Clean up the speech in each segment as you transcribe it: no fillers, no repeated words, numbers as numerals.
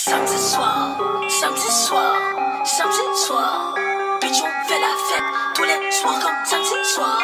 Samedi soir, samedi soir, samedi soir. Bitch, on fait la fête tous les soirs comme samedi soir.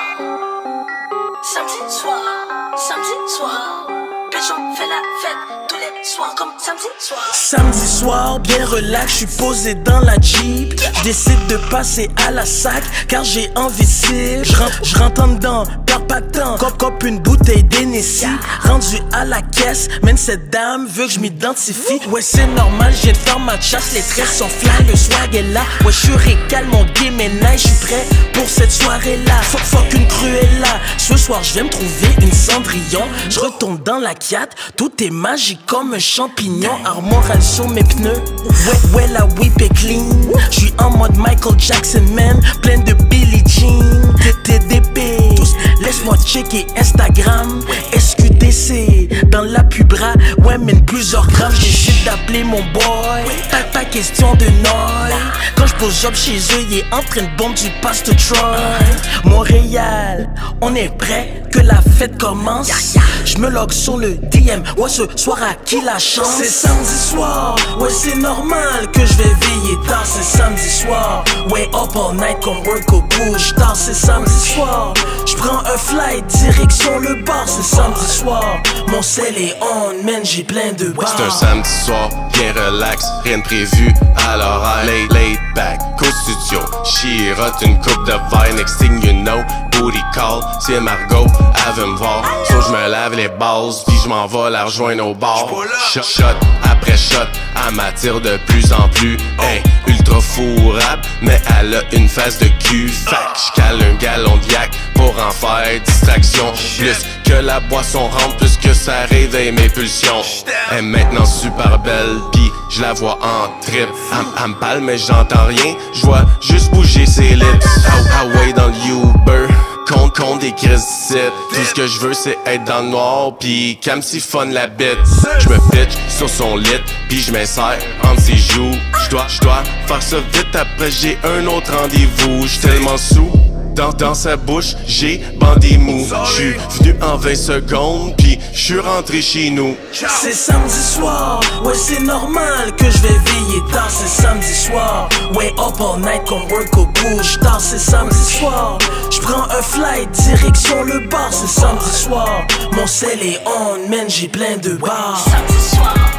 Samedi soir, samedi soir. Bitch, on fait la fête tous les soirs comme samedi soir. Samedi soir, bien relax, je suis posé dans la Jeep. J'décide de passer à la sac car j'ai envie de cible. J'rentre en dedans, perds pas de temps. Cop une bouteille d'Hennessy. Rendu à la caisse, man, cette dame veut que je m'identifie. Ouais, c'est normal, j'ai de faire ma chasse. Les traits sont fly, le swag est là. Ouais, je suis récal, mon game est nice. Je suis prêt pour cette soirée-là. Fuck une Cruella. Ce soir, je vais me trouver une Cendrillon. Je retourne dans la Kiat, tout est magique comme un champignon. Armoire sur mes pneus, ouais, la whip est clean. J'suis en mode Michael Jackson, man, plein de Billie Jean. TTDP, laisse-moi checker Instagram. SQDC, dans la pubra, ouais, mène plusieurs grammes. J'décide d'appeler mon boy, pas question de noise. Quand j'pose job chez eux, il est en train de bomber du Paste Troy. Montréal, on est prêt, que la fête commence. J'me log sur le DM, ouais, ce soir à qui la chance? C'est samedi soir, ouais, c'est normal que je vais veiller tard. C'est samedi soir, ouais, up all night comme work au bouge tard. C'est samedi soir, j'prends un flight direction le bar. C'est samedi soir, mon sel est on, man, j'ai plein de bars. C'est un samedi soir, bien relax, rien de prévu à l'horaire. Laid back, co-studio, chirote une coupe de vin. Next thing you know, booty call, c'est Margot, elle veut me voir. So j'me lave les bases, puis j'm'en vais la rejoindre au bar. Shot après shot, elle m'attire de plus en plus. Hey, ultra fourrable, mais elle a une face de cul. Fait que j'cale un gallon de yak pour en faire distraction. Plus que la boisson rentre, plus que ça réveille mes pulsions. Elle est maintenant super belle, pis je la vois en trip. Elle me parle mais j'entends rien, je vois juste bouger ses lips. Away dans le Uber, compte des crises. Tout ce que je veux c'est être dans le noir, pis qu'elle me siphonne la bite. J'me pitch sur son lit, pis j'm'insère entre ses joues. J'dois faire ça vite, après j'ai un autre rendez-vous. J'suis tellement sous. Dans sa bouche, j'ai bandé mou. J'suis venu en 20 secondes, pis j'suis rentré chez nous. C'est samedi soir, ouais, c'est normal que je vais veiller tard. C'est samedi soir, ouais, up all night comme work au bouge tard. C'est samedi soir, j'prends un flight direction le bar. C'est samedi soir, mon sel est on, man, j'ai plein de bars. Samedi soir.